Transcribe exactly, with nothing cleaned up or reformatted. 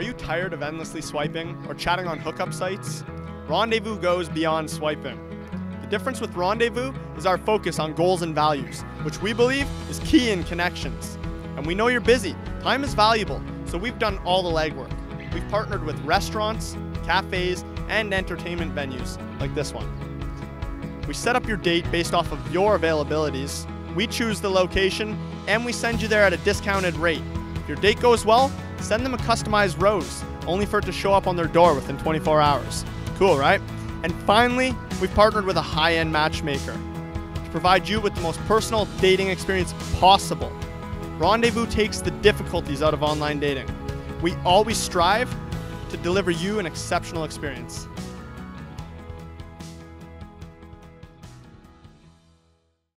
you tired of endlessly swiping or chatting on hookup sites? Rendezvous goes beyond swiping. The difference with Rendezvous is our focus on goals and values, which we believe is key in connections. And we know you're busy. Time is valuable, so we've done all the legwork. We've partnered with restaurants, cafes, and entertainment venues like this one. We set up your date based off of your availabilities. We choose the location, and we send you there at a discounted rate. If your date goes well, send them a customized rose, only for it to show up on their door within twenty-four hours. Cool, right? And finally, we've partnered with a high-end matchmaker to provide you with the most personal dating experience possible. Rendezvous takes the difficulties out of online dating. We always strive to deliver you an exceptional experience.